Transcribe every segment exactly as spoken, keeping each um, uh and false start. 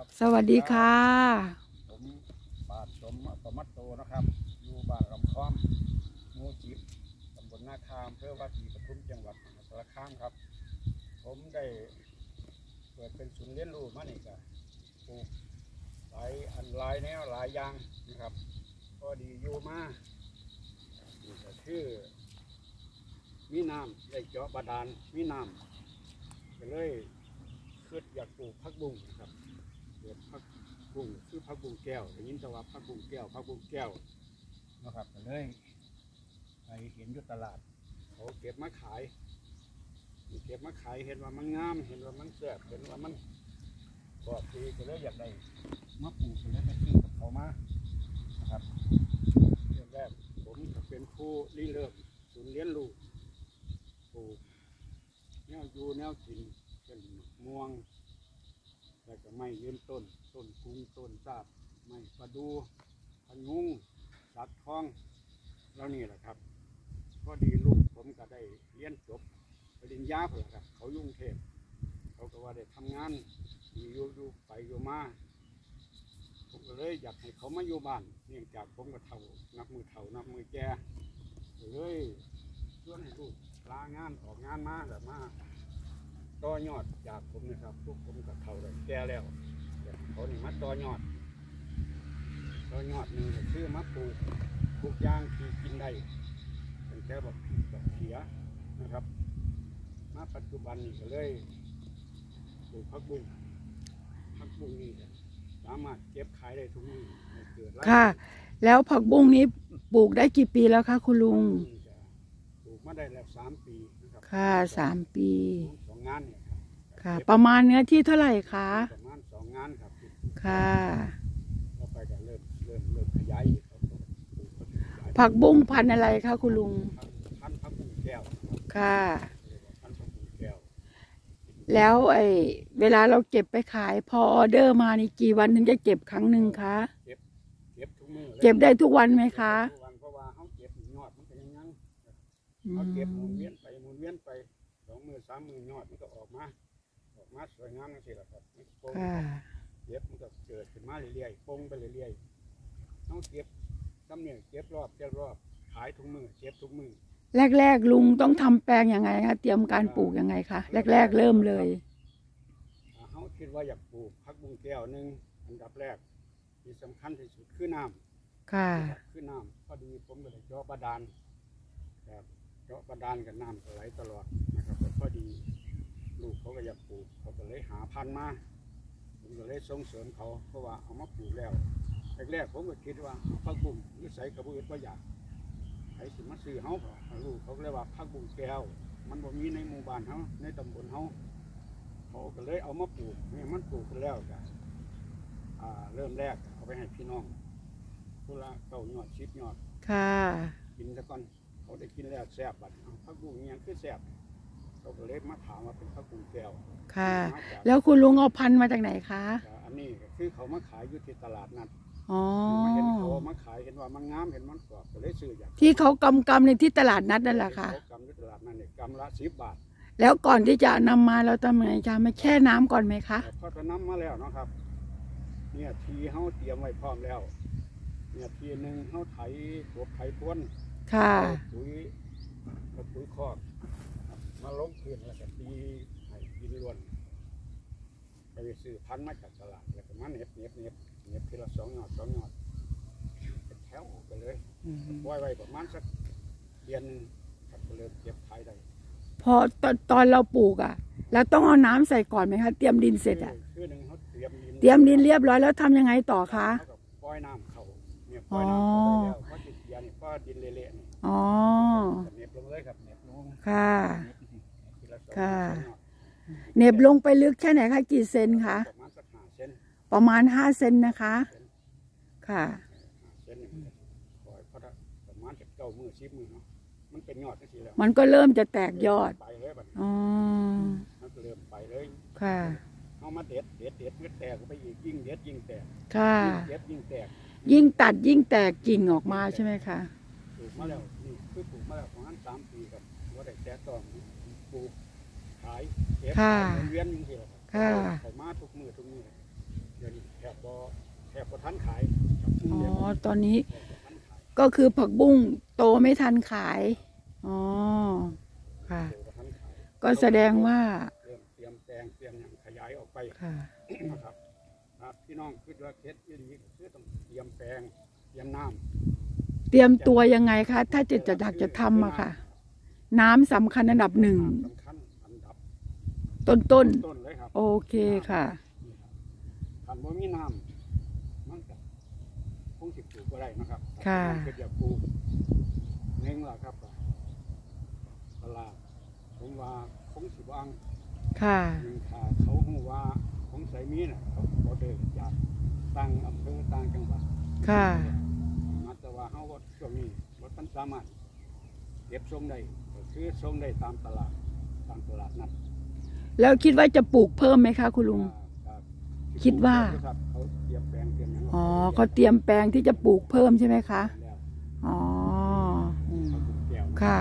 ครับสวัสดีค่ะผมปาดสมปมัตโตนะครับอยู่บ้านลำคอมหมู่จิบตำบลนาคามอำเภอวาปีปทุมจังหวัดมหาสารคามครับผมได้เปิดเป็นศูนย์เรียนรู้มานี่ก็ปลูกหลายอันหลายแนวหลายอย่างนะครับก็ดีอยู่มานี่ก็คือมีน้ำได้เจาะบาดาลมีน้ำก็เลยคิดอยากปลูกผักบุ้งนะครับเกิดผักบุ้งคือผักบุ้งแก้วได้ยินแต่ว่าผักบุ้งแก้วผักบุ้งแก้วนะครับก็เลยไปเห็นอยู่ตลาดเขาเก็บมาขายเก็บมาขายเห็นว่ามันงามเห็นว่ามันแซ่บเห็นว่ามันกรอบดีก็เลยอยากได้มาปลูกก็เลยไปซื้อกับเขามานะครับเรื่องแรกผมเป็นครูรีเริ่มศูนย์เรียนรู้ปลูกแนวอยู่แนวกินเป็นม่วงแล้วก็ไม้ยืนต้นต้นกุ้งต้นซาบไม้ประดูพะยุงสักทองแล้วนี่แหละครับก็ดีลูกผมก็ได้เรียนจบปริญญาเพื่อครับเขายุ่งเทพเขาก็ว่าได้ทำงานอยู่อยู่ไปอยู่มาผมก็เลยอยากให้เขามาอยู่บ้านเนื่องจากผมก็เท่านับมือเท่านับมือแก่เลยชวนให้ลูกลางานออกงานมาแบบมาต่อยอดจากผมนะครับทุกผมกับเท่าเลยแก่แล้วเขานี่มาต่อยอดต่อยอดหนึ่งคือมาปลูกปลูกยางที่กินได้เป็นแค่แบบแบบเขียนะครับมาปัจจุบันนี้ก็เลยปลูกผักบุ้งผักบุ้งนี่สามารถเก็บขายได้ทุกมื้อเกิดค่ะแล้วผักบุ้งนี้ปลูกได้กี่ปีแล้วคะคุณลุงปลูกมาได้แล้วสามปีนะครับค่ะสามปีสองงานเนี่ยค่ะประมาณเนื้อที่เท่าไหร่คะประมาณสองงานครับค่ะต่อไปก็เริ่มเริ่มเริ่มขยายผักบุ้งพันธุ์อะไรคะคุณลุงพันธุ์ผักบุ้งแก้วค่ะแล้วไอ้เวลาเราเก็บไปขายพอออเดอร์มานี่กี่วันถึงจะเก็บครั้งหนึ่งคะเก็บเก็บทุกมื้อเก็บได้ทุกวันไหมคะทุกวันเพราะว่าเขาเก็บยอดมันเป็นยังไงเขาเก็บหมุนเวียนไปหมุนเวียนไปสองมือสามมือยอดมันก็ออกมาออกมาสวยงามนั่นสิแหละครับเก็บมันก็เกิดขึ้นมาเรื่อยๆปงไปเรื่อยๆต้องเก็บตำเนี่ยเก็บรอบเก็บรอบขายทุกมือเก็บทุกมือแรกๆลุงต้องทำแปลงยังไงคะเตรียมการปลูกยังไงคะแรกๆเริ่มเลยเขาคิดว่าอยากปลูกผักบุ้งแก้วหนึ่งอันดับแรกที่สำคัญที่สุดคือน้ำค่ะคือน้ำพอดีผมก็เลยเจาะบาดาลแบบเจาะบาดาลกับน้ำไหลตลอดนะครับพอดีลูกเขาก็อยากปลูกเขาก็เลยหาพันธุ์มาผมก็เลยส่งเสริมเขาเพราะว่าเอามาปลูกแล้วแรกๆผมก็คิดว่าผักบุ้งนิสัยกระบือก็อยากไอ้สิมาซื้อเขาลูกเขาเรียกว่าผักบุ้งแก้วมันบ่มีในหมู่บ้านเขาในตำบลเขาเขาก็เลยเอามาปลูกนี่มันปลูกกันแล้วกันเริ่มแรกเอาไปให้พี่น้องทุละเก้ายอดชิบยอดค่ะกินซะก่อนเขาได้กินแล้วแซ่บบัดผักบุ้งยังคือแซ่บเขาก็เลยมาถามว่าเป็นผักบุ้งแก้วค่ะแล้วคุณลุงเอาพันธุ์มาจากไหนคะอันนี้คือเขามาขายอยู่ที่ตลาดนัดอ๋อเห็นเขามาขายเห็นว่ามันงามเห็นมันกรอบก็เลยซื้ออยากที่เขากำกำในที่ตลาดนัดนั่นแหละค่ะกำที่ตลาดนัดเนี่ยกำละสิบบาทแล้วก่อนที่จะนำมาเราทำไงจะไม่แช่น้ำก่อนไหมคะพอจะนำมาแล้วนะครับเนี่ยทีเขาเตรียมไว้พร้อมแล้วเนี่ยทีหนึ่งเขาไถตัวไถพ้นค่ะปุ๋ยปุ๋ยคอกมาล้มคืนแล้วก็ตีให้ดินล้วนไปซื้อพันธุ์มาจากตลาดแล้วก็มาเน็บเน็บเน็บเน็บทีละสองหยอดสองหยอดเป็นแถวไปเลยไว้ไว้ประมาณสักเดือนนึงครับก็เลยเก็บขายได้พอตอนตอนเราปลูกอ่ะแล้วต้องเอาน้ำใส่ก่อนไหมคะเตรียมดินเสร็จอ่ะคือหนึ่งเขาเตรียมดินเตรียมดินเรียบร้อยแล้วทำยังไงต่อคะปล่อยน้ำเขาเนี่ยปล่อยน้ำเขาไปแล้วเพราะติดยาเนี่ยเพราะดินเละๆนี่อ๋อเน็บลงเลยครับเน็บลงค่ะค่ะเน็บลงไปลึกแค่ไหนคะกี่เซนคะประมาณสักห้าเซนประมาณห้าเซนนะคะค่ะเซนปล่อยเพราะประมาณจะเก้ามือชิบมือเนาะมันเป็นยอดที่แล้วมันก็เริ่มจะแตกยอดไปเลยแบบอ๋อมันเริ่มไปเลยค่ะเอามาเด็ดเด็ดเด็ดเมื่อแตกไปอีกยิ่งเด็ดยิ่งแตกค่ะเด็ดยิ่งแตกยิ่งตัดยิ่งแตกกิ่งออกมาใช่ไหมคะปลูกมาแล้วนี่คือปลูกมาแล้วประมาณสามปีครับว่าได้แตกต่อปลูกขายเก็บเวียนยิ่งเดียวครับเขามาทุกมือทุกมือเดี๋ยวนี้บ่แทบบ่ทันขายครับอ๋อเรียกว่าตอนนี้แทบบ่ทันขายก็คือผักบุ้งโตไม่ทันขาย อ๋อ ค่ะโตบ่ทันขายก็แสดงว่าเริ่มเตรียมแปลงเตรียมหยังขยายออกไปค่ะนะครับครับพี่น้องคิดว่าเคสที่ดีก็คือต้องเตรียมแปลงเตรียมน้ำเตรียมตัวยังไงคะ ถ้าจะจะอยากจะทำอะค่ะ น้ำสำคัญอันดับหนึ่งสำคัญอันดับต้นต้นต้นเลยครับโอเคค่ะถ้าบ่มีน้ำมันก็คงสิปลูกบ่ได้นะครับค่ะถ้าเกิดอยากปลูกเน้งล่ะครับตลาดผมว่าคงสิวางค่ะหนึ่งถ้าเขาฮู้ว่าของไสมีน่ะเขาบ่เดินจากตั้งอำเภอต่างจังหวัดค่ะมาแต่ว่าเฮาบ่ช่วงนี้บ่ทันสามารถเก็บส่งได้ก็คือส่งได้ตามตลาดตามตลาดนัดแล้วคิดว่าจะปลูกเพิ่มไหมคะคุณลุงครับคิดว่าครับเขาเตรียมแปลงเตรียมหยังอ๋อเขาเตรียมแปลงที่จะปลูกเพิ่มใช่ไหมคะแล้วอ๋ออืมเขาปลูกแก้วนะค่ะ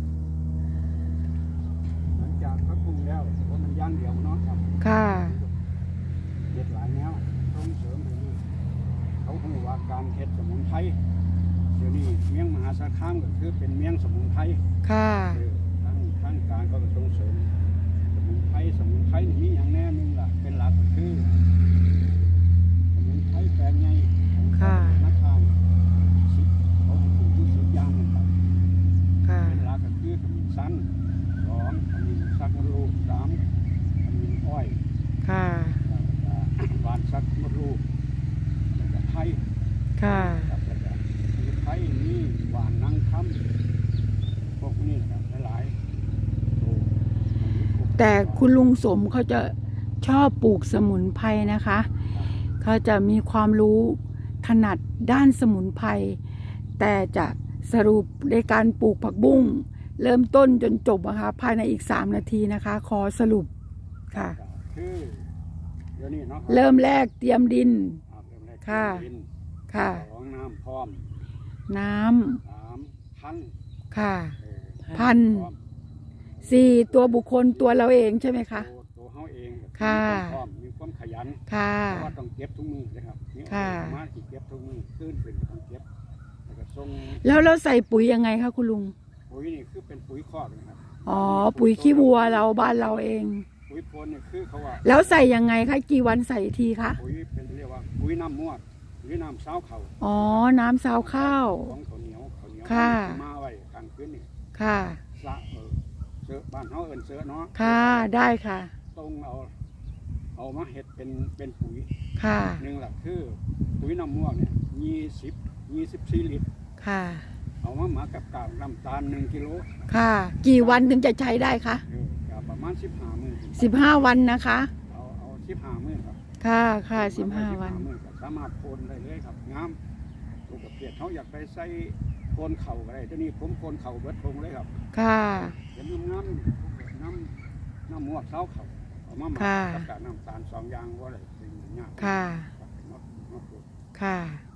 หลังจากเขาปลูกแล้วเพราะมันย่างเดียวเนาะครับค่ะเฮ็ดหลายแนวส่งเสริมให้ลูกเขาฮู้ว่าการเฮ็ดสมุนไพรเดี๋ยวนี้เมียงมหาสารคามก็คือเป็นเมียงสมุนไพรค่ะเออทางทางการก็ส่งเสริมสมุนไพรสมุนไพรนี่มีอย่างแน่หนึงล่ะเป็นหลักก็คือสมุนไพรแปลงใหญ่ของค่ะนักทางสิบเขาจะปลูกอยู่สิบอย่างนั่นครับค่ะเป็นหลักก็คือขมิ้นชันสองขมิ้นชักมะรูสามขมิ้นอ้อยค่ะแล้วก็หวานชักมะรูแล้วก็ไผ่ค่ะครับแล้วก็มีไผ่มีหวานนางคำพวกนี้นะครับหลายๆโตแต่คุณลุงสมเขาจะชอบปลูกสมุนไพรนะคะ เขาจะมีความรู้ถนัดด้านสมุนไพร แต่จะสรุปในการปลูกผักบุ้งเริ่มต้นจนจบนะคะภายในอีกสามนาทีนะคะ ขอสรุปค่ะคือเดี๋ยวนี้เนาะเริ่มแรกเตรียมดินครับเริ่มแรกค่ะดินค่ะสองน้ำพร้อมน้สามพันำค่ะเออพันพร้อมสี่ตัวบุคคลตัวเราเองใช่ไหมคะตัวตัวเฮาเองก็ค่ะมีความพร้อมมีความขยันค่ะเพราะว่าต้องเก็บทุกมือนะครับนี่ค่ะเอามาที่เก็บทุกมือขึ้นเป็นต้องเก็บแล้วก็ส่งแล้วเราใส่ปุ๋ยยังไงคะคุณลุงปุ๋ยนี่คือเป็นปุ๋ยคอกนะครับอ๋อ ปุ๋ยขี้วัวเราบ้านเราเองปุ๋ยโพนนี่คือเขาว่าแล้วใส่ยังไงคะกี่วันใส่ทีคะปุ๋ยเป็นเรียกว่าปุ๋ยน้ำมวดหรือน้ำเช้าเขาอ๋อ น้ำซาวข้าวของข้าวเหนียวข้าวเหนียวค่ะมาไว้กลางคืนนี่ค่ะสะเออเสือบ้านเฮาเอิ้นเสือเนาะค่ะ ได้ค่ะต้องเอาเอามาเฮ็ดเป็นเป็นปุ๋ยค่ะหนึ่งหลักคือปุ๋ยน้ำม่วงเนี่ยยี่สิบยี่สิบสี่ลิตรค่ะเอามาหมากับกากน้ำตาลหนึ่งกิโลค่ะ กี่วันถึงจะใช้ได้คะเออก็ประมาณสิบห้ามื้อสิบห้าวันนะคะเอาเอาสิบห้ามื้อครับค่ะ ค่ะสิบห้าวันมื้อก็สามารถโคนได้เลยครับงามลูกกระเปียกเขาอยากไปใส่โคนเข่าก็ได้ทีนี้ผมโคนเข่าเบิดทงเลยครับค่ะเห็นงามๆน้ำน้ำม่วงเช้าเข่าเอามาหมักค่ะกับกากน้ำตาลสองอย่างว่าอะไรเป็นอย่างเงี้ยค่ะครับเนาะเนาะค่ะ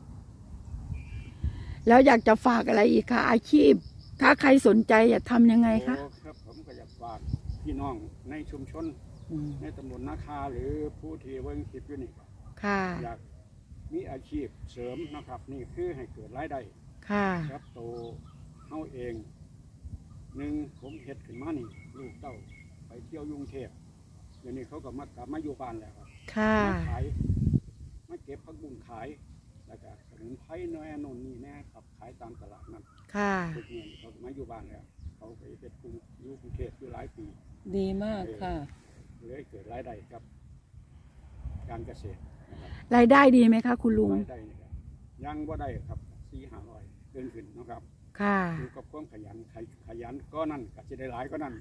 แล้วอยากจะฝากอะไรอีกคะอาชีพ ถ้าใครสนใจอยากทำยังไงคะโอ้ครับผมก็อยากฝากพี่น้องในชุมชนอืมในตำบลนาคาหรือผู้ที่เบิ่งคลิปอยู่นี่ครับค่ะอยากมีอาชีพเสริมนะครับ นี่คือให้เกิดรายได้ค่ะครับโตวเฮาเองหนึ่งผมเฮ็ดขึ้นมานี่ลูกเต้าไปเที่ยวยุงเทพเดี๋ยวนี้เขาก็มากลับมาอยู่บ้านแล้วครับค่ะมาขายมาเก็บผักบุ้งขายแล้วก็สมุนไพรน้อยโน่นนี่แน่ครับขายตามตลาดนัดค่ะทุกเงินเขาก็มาอยู่บ้านแล้วเขาไปเฮ็ดกรุงอยู่กรุงเทพอยู่หลายปีดีมากค่ะเลยเกิดรายได้กับการเกษตรนะครับรายได้ดีไหมคะคุณลุงรายได้นี่ครับยังว่าได้ครับสี่ห้าร้อยเกินขึ้นนะครับค่ะอยู่กับความขยันขยขยันก็นั่นก็จะได้หลายก็นั่น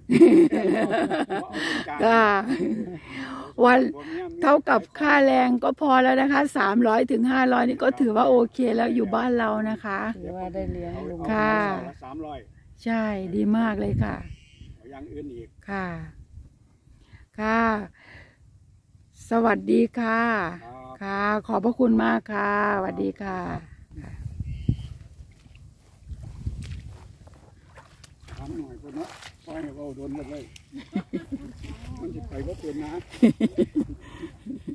ค่ะ วันเท่ากับค่าแรงก็พอแล้วนะคะสามร้อยถึงห้าร้อยนี่ก็ถือว่าโอเคแล้วอยู่บ้านเรานะคะถือว่าได้เลี้ยงลุงค่ะสามร้อยใช่ดีมากเลยค่ะอย่างอื่นอีกค่ะ ค่ะ สวัสดีค่ะครับค่ะ ขอบพระคุณมากค่ะสวัสดีค่ะถามหน่อยก็เนาะปล่อยให้เราโดนหมดเลย มันจะไปว่าเป็นนะ